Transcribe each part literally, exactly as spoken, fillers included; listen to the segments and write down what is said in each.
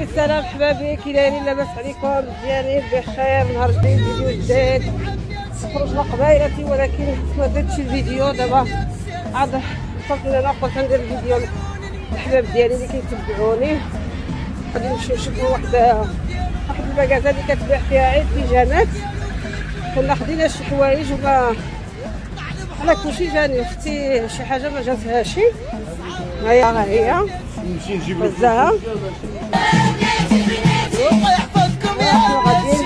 السلام حبابي، كي دايرين؟ لاباس عليكم؟ مزيانين بخير؟ نهار جديد، فيديو جديد. خرجنا قبيلتي ولكن ما درتش الفيديو. دابا عاد صافي انا قلت ندير الفيديو الحباب ديالي اللي كيتبعوني. غادي نمشيو نشوفوا واحد واحد المكازه اللي كتبيع فيها غير بيجامات. كنا خدينا شي حوايج وما على كلشي جاني اختي شي حاجه ما جاتهاش. هيا ها هي نمشي نجيب هزاها. الله يحفظكم يا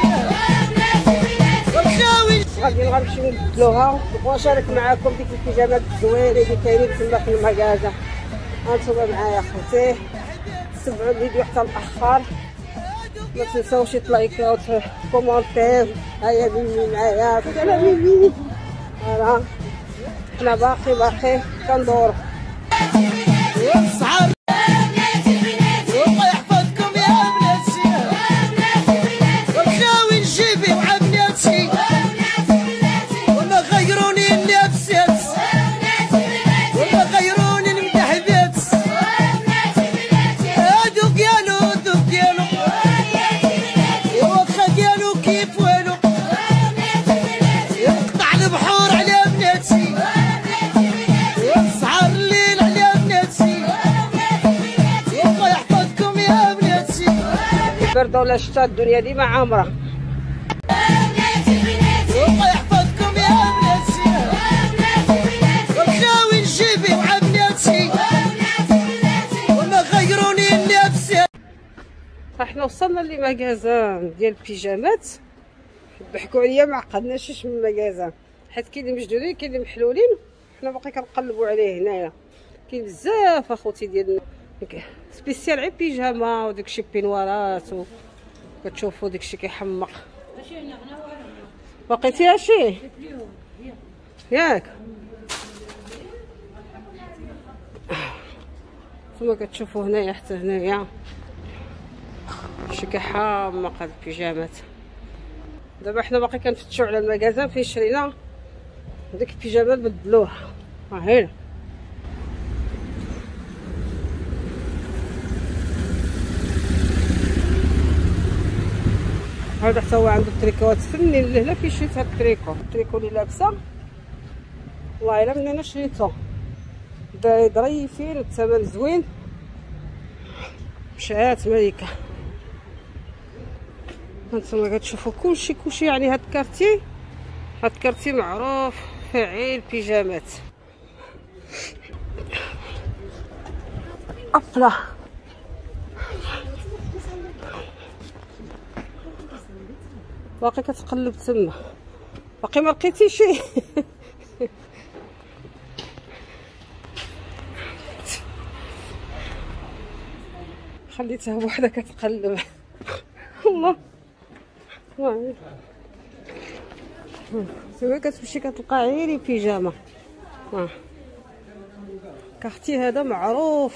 غادي غنمشيو نبدلوها ونشارك معاكم ديك البيجامات الزوينين اللي كاينين تما في المكازه. هانتوما معايا خوتي، تبعوا الفيديو حتى الاخر، ما تنساوش لايكات كومونتير. هيا ميمي معايا، انا ميمي. فوالا حنا باقي باقي كندورو. صعب الله يحفظكم يا بناتي، وخاوي نجيبي مع بناتي وما غيروني النفسات وما غيروني المدحبات. هادو ديالو هادو ديالو واخا ديالو كيف والو، يقطع البحور على بناتي، يسعر الليل على بناتي. الله يحفظكم يا بناتي. برده ولا شتا الدنيا ديما عامره. الله يحفظكم يا بناتي، وخاوي نجيبي مع بناتي وما غيروني النفسات. احنا وصلنا لمكازان ديال البيجامات. ضحكوا عليا ما عقدناش من المكازان، حيت كاين اللي مجدودين كاين اللي محلولين. حنا باقي كنقلبوا عليه هنايا. كاين بزاف اخوتي ديال سبيسيال غير بيجاما وداكشي بينوارات وكتشوفوا داكشي كيحمق. باقي شي ياك ثم كتشوفوا هنايا حتى هنايا شي كيحمق هاد البيجامات. دابا حنا باقي كنفتشوا على المكازان فين شرينا ديك البيجامات بدلوها. ها هنا هذا حتى هو عنده التريكوات فني. لهنا فين شريت هاد التريكو التريكو اللي لابسه والله الا من انا شريته ظريفين والثمن زوين. مشات ملكه. هانتوما كتشوفوا كلشي كلشي يعني هاد الكارتي هاد الكارتي معروف فعيل بيجامات. ابلا باقي كتقلب تما، باقي ما لقيتي شي. خليتها بوحدها كتقلب. الله تما كتمشي كتلقى عيري بيجاما. ها كاختي هذا معروف.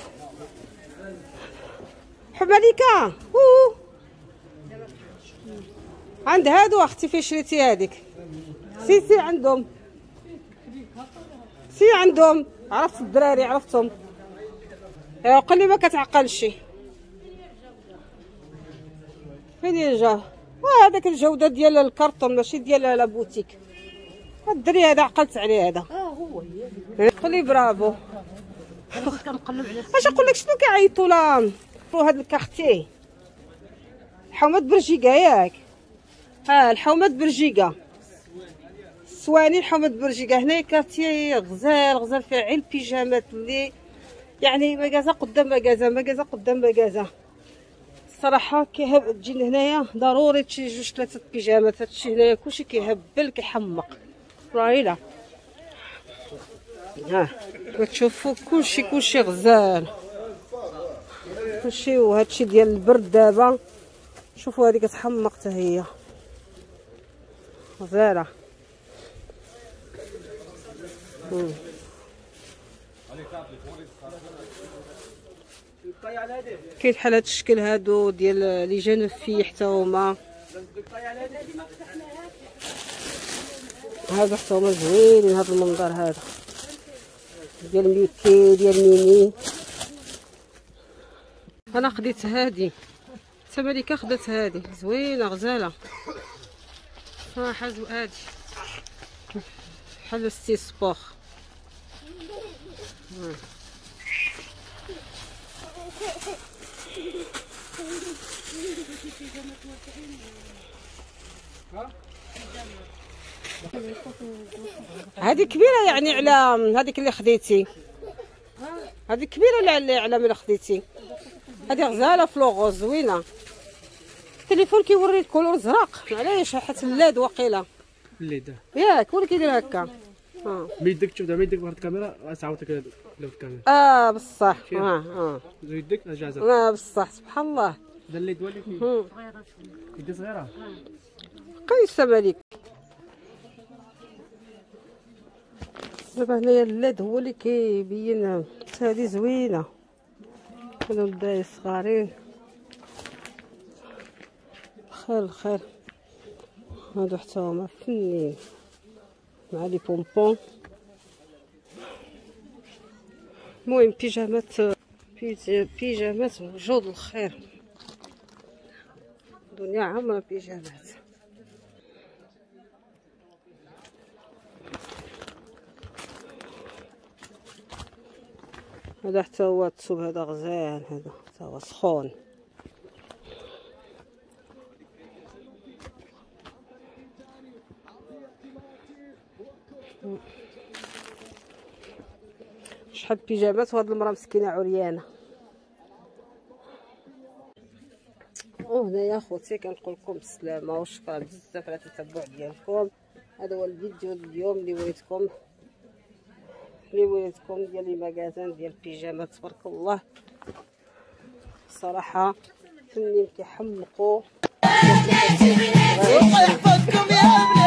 حماليكا عند هادو اختي فين شريتي هذيك؟ سي سي عندهم سي عندهم عرفت الدراري عرفتهم. ايوا قولي ما كتعقلش فين يرجع. وهذاك الجوده ديال الكرتون ماشي ديال لا بوتيك. الدري هذا عقلت عليه هذا. اه هو هي. قولي برافو. كنقلب على اش نقول لك شنو كيعيطوا لها هاد الكارتي حومات برجيكا ياك. ها الحومات برجيكا السواني الحومات برجيكا. هنا كارتي غزال غزال فيه عيل بيجامات اللي يعني مكازا قدام مكازا مكازا قدام مكازا. الصراحه كيهب تجي لهنايا ضروري تشي جوج ثلاثه بيجامات. هادشي هنايا كلشي كيهبل كيحمق رايله. ها كتشوفوا كلشي كلشي غزال كلشي. وهادشي ديال البرد دابا شوفوا هذه كتحمق حتى هي غزاله. كاين بحال هاد الشكل هادو ديال لي جان في حتى هما. هادو حتى هما زوينين. هاد المنظر هذا ديال ميكي ديال ميني. انا خديت هادي حتى مليكه خدات هذه زوينه غزاله صراحه. زو هادي بحال ستي سبور. هذه كبيره يعني على هذيك اللي خديتي. هذه كبيره على على ملي خديتي. هذه غزاله فلوغوز زوينه. التليفون كيوري الكولور زرق علاش حيت اللاد واقيلا الليد ياك ولا كيدير هكا. اه بيدك تشوف زعما يدك بواحد الكاميرا غتعاود لك لو الكاميرا. اه بصح اه اه زو يدك جاهزه. اه بصح سبحان الله. هذا الليد ولي فيه يدي صغيره. قيسه مالك. دابا هنايا اللاد هو اللي كيبين. هذه زوينه. هادو الداي صغارين خير الخير. هادو حتى هما فنين مع لي بونبون. المهم بيجامات بيجامات وجود الخير. الدنيا عامره بيجامات. هذا حتى هو الثوب هذا غزال. هذا حتى هو سخون. شحال بيجامات وهاد المراه مسكينه عريانه. وهنايا خوتي كنقول لكم بالسلامه وشكرا بزاف على التتبع ديالكم. هذا هو الفيديو اليوم اللي وريتكم اللي وريتكم ديال لي ماغازان ديال البيجامات. تبارك الله صراحه فنين كيحمقوا. الله يحفظكم يا ابني.